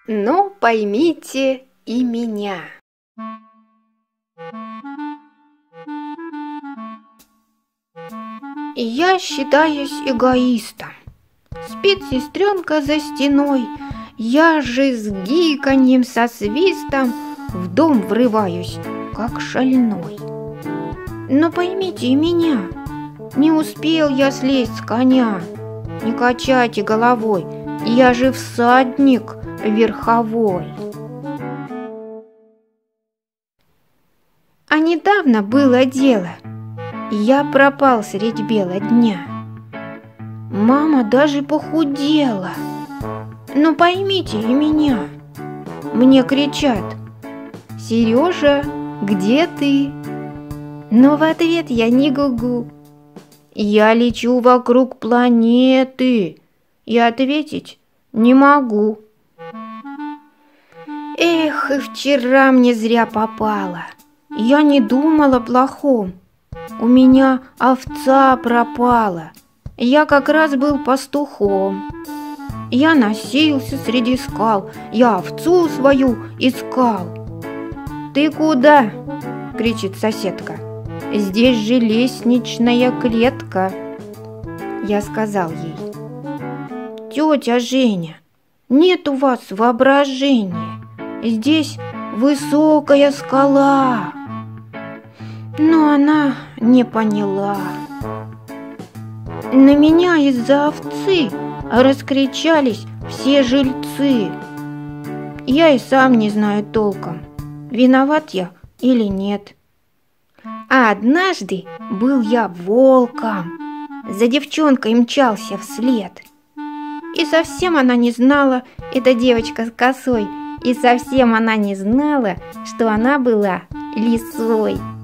Но поймите и меня. Я считаюсь эгоистом. Спит сестренка за стеной, я же с гиканьем, со свистом в дом врываюсь, как шальной. Но поймите и меня, не успел я слезть с коня. Не качайте головой, я же всадник верховой. А недавно было дело, я пропал средь бела дня. Мама даже похудела. Но поймите и меня. Мне кричат: «Сережа, где ты?» Но в ответ я не гугу. Я лечу вокруг планеты и ответить не могу. Эх, и вчера мне зря попало. Я не думала о плохом. У меня овца пропала. Я как раз был пастухом. Я носился среди скал, я овцу свою искал. «Ты куда?» — кричит соседка. «Здесь же лестничная клетка». Я сказал ей: «Тетя Женя, нет у вас воображения, здесь высокая скала». Но она не поняла. На меня из-за овцы раскричались все жильцы. Я и сам не знаю толком, виноват я или нет. А однажды был я волком, за девчонкой мчался вслед. И совсем она не знала, эта девочка с косой, и совсем она не знала, что она была лисой.